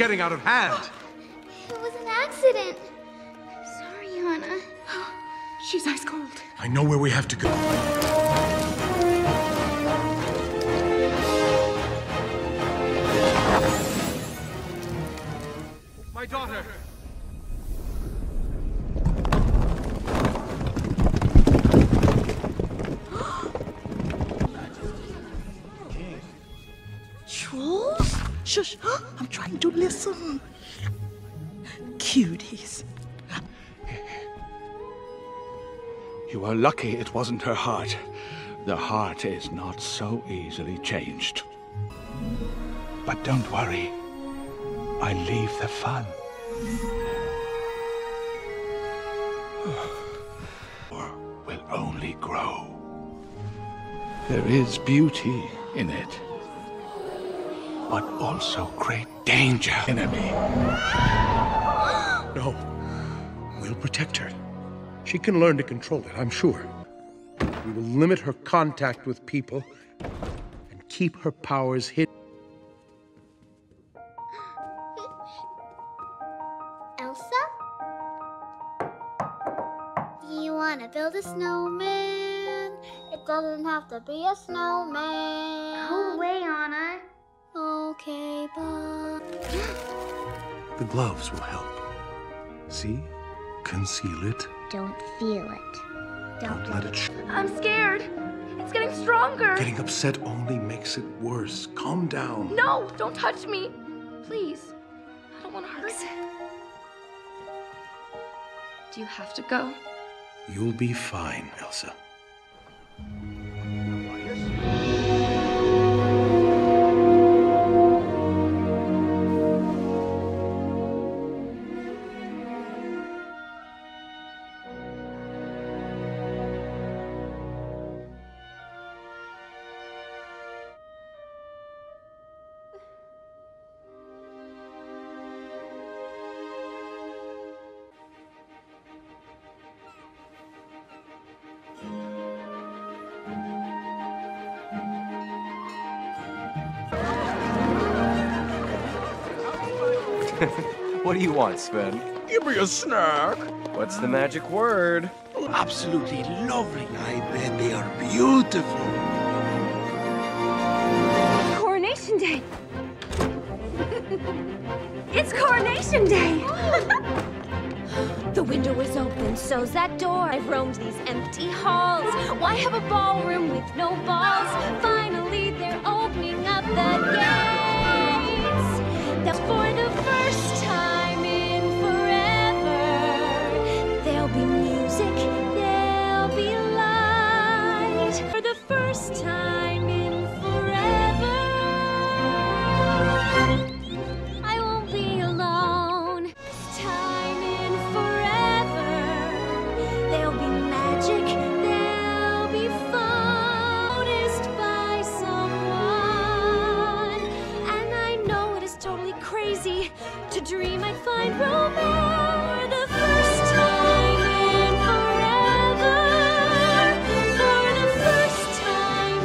getting out of hand. It was an accident. I'm sorry, Anna. She's ice cold. I know where we have to go. My daughter! Trolls? Shush! I'm trying to listen. Cuties. You are lucky it wasn't her heart. The heart is not so easily changed. But don't worry. I leave the fun. Or will only grow. There is beauty in it. But also great danger, enemy. No. We'll protect her. She can learn to control it, I'm sure. We will limit her contact with people and keep her powers hidden. Elsa? You wanna build a snowman? It doesn't have to be a snowman. Go away, Anna. Okay, bye. The gloves will help. See? Conceal it. Don't feel it. Don't let it show. I'm scared. It's getting stronger. Getting upset only makes it worse. Calm down. No, don't touch me. Please. I don't want to hurt you. Do you have to go? You'll be fine, Elsa. What do you want, Sven? Give me a snack. What's the magic word? Absolutely lovely. I bet they are beautiful. Coronation Day. It's Coronation Day. The window was open, so's that door. I've roamed these empty halls. Why have a ballroom with no balls? Finally, they're opening up the gates. That's for the first time in forever. There'll be music, there'll be light. For the first time in forever. I won't be alone. This time in forever. There'll be magic, there'll be fun. Noticed by someone. And I know it is totally crazy to dream I'd find romance. For the first time in forever. For the first time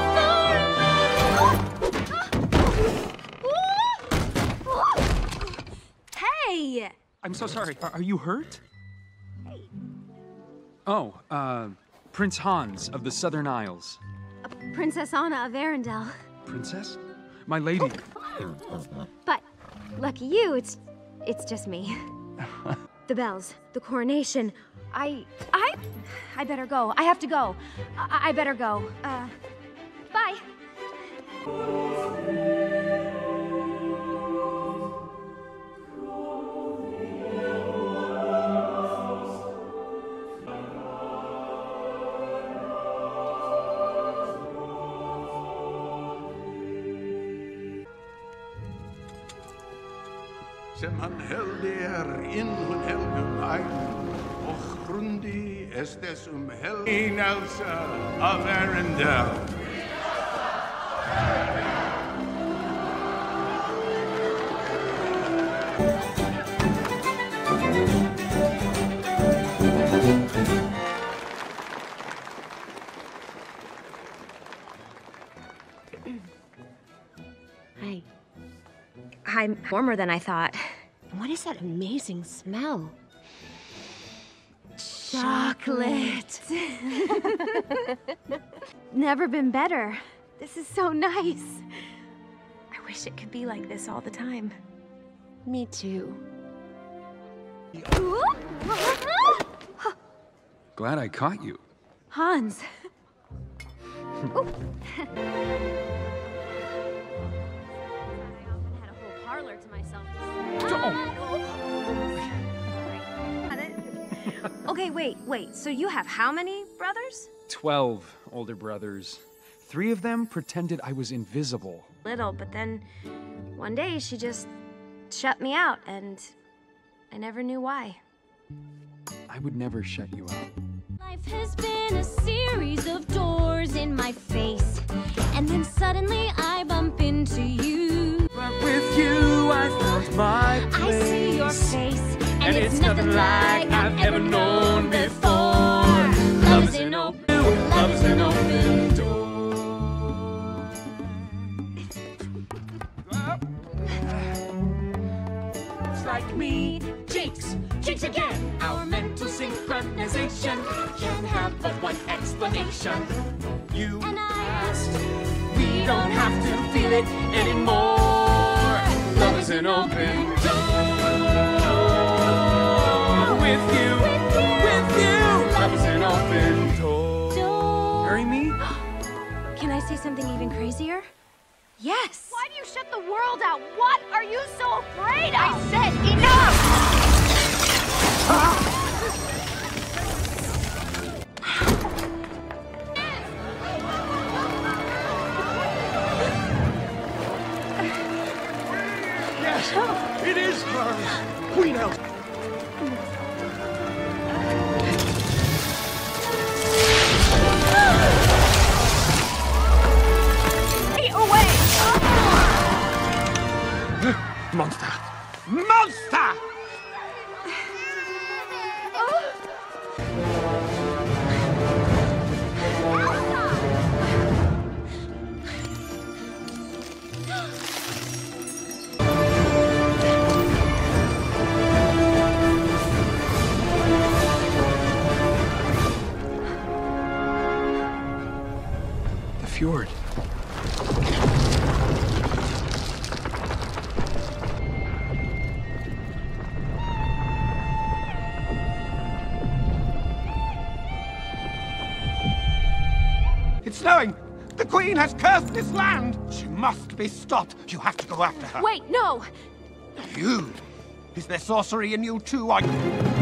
in forever. Hey! I'm so sorry. Are you hurt? Oh, Prince Hans of the Southern Isles. Princess Anna of Arendelle. Princess? My lady. But lucky you, it's just me. The bells, the coronation. I better go. I have to go. I better go. Bye. Sem hann heldir inn hun helgum æg og grundi þess helgin Elsa of Arendelle. time warmer than I thought. What is that amazing smell? Chocolate. Never been better. This is so nice. I wish it could be like this all the time. Me too. Glad I caught you. Hans. Parlor to myself. Okay, wait. So you have how many brothers? 12 older brothers. 3 of them pretended I was invisible. Little, but then one day she just shut me out, and I never knew why. I would never shut you out. Life has been a series of doors in my face, and then suddenly I bump into you. But with you, I found my place. I see your face, and it's nothing like I've ever known before. Love is an open door. It's like me, Jinx again. Our mental synchronization can have but one explanation. You And I asked, we don't have to feel it anymore. Love is an open door. With you, love is an open door. Marry me? Can I say something even crazier? Yes! Why do you shut the world out? What are you so afraid of? I said enough! Yes, it is her! Queen Elsa! Monster! Monster! The fjord. It's snowing! The Queen has cursed this land! She must be stopped. You have to go after her. Wait, no! You! Is there sorcery in you too?